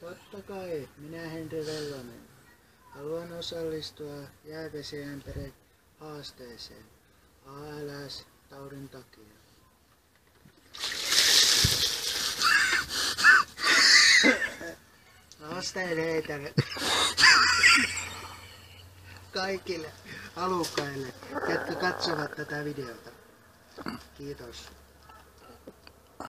Totta kai, minä Henri Vellonen. Haluan osallistua jäävesiämpärin haasteeseen ALS-taudin takia. Haasteen heitän kaikille halukkaille, jotka katsovat tätä videota. Kiitos.